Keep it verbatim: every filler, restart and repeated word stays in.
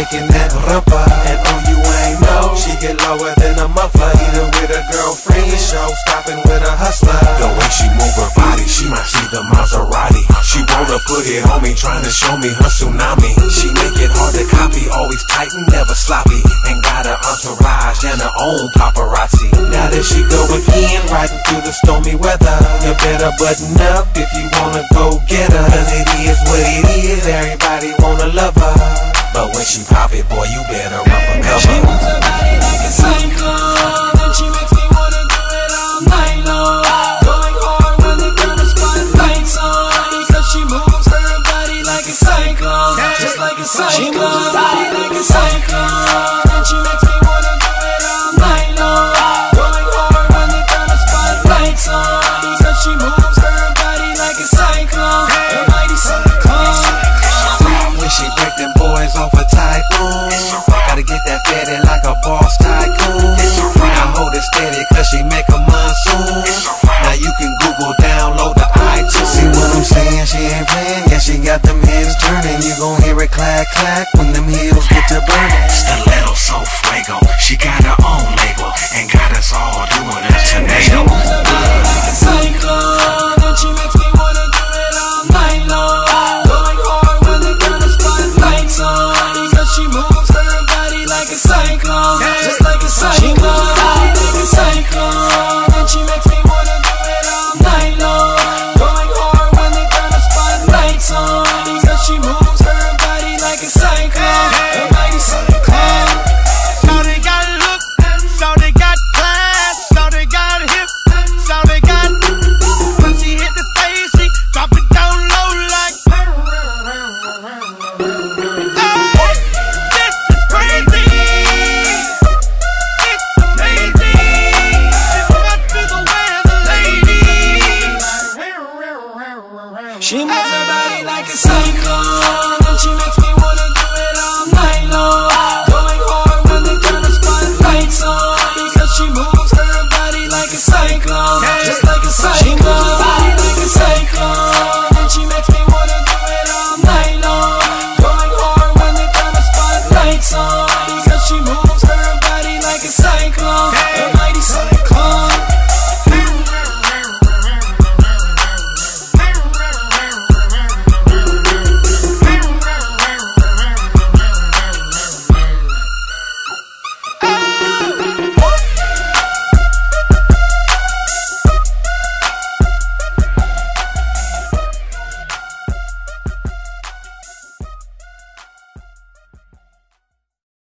shaking that rumpa. And oh, you ain't know, she get lower than a muffler. Either with a girlfriend, the show stopping with a hustler. The way she move her body, she might see the Maserati. She wanna put it on me, trying to show me her tsunami. She make it hard to copy, always tight and never sloppy. And got her entourage and her own paparazzi. Now that she go again, riding through the stormy weather, you better button up if you wanna go get her. Cause it is what it is, everybody wanna love her. But when she pop it, boy, you better run for cover. She moves her body like a cyclone, and she makes me wanna do it all night long. Going hard when they turn the spotlights on, because she moves her body like a cyclone, just like a cyclone. She moves her body like a cyclone, and she makes me wanna do it all night long. Going hard when they turn the spotlights on, because she moves her body like a cyclone, a mighty cyclone. When she break them boys off a typhoon, gotta get that fatty like a boss tycoon. Now hold it steady cause she make a monsoon. Now you can Google, download the iTunes. See what I'm saying? She ain't playing, yeah, she got them heads turning. You gon' hear it clack clack when them heels get to burning. Stiletto so fuego, she got her own label and got us all doing a tornado. She moves her body like a cyclone, and she makes me wanna do it all night long. Going hard when they turn the spotlights on, because she moves her body like a cyclone, just like a cyclone. She moves her body like a cyclone, and she makes me wanna do it all night long. Going hard when they turn the spotlights on, because she moves her body like a cyclone, a mighty cyclone. Shawty got looks, shawty got class, shawty got hips, shawty got. When she hit the stage, she drop it down low like. Hey, this is crazy. It's amazing. It must be the way of the lady. She moves her body like a cyclone, and she makes me wanna do it all night long. Going hard when they turn the spotlights on, because she moves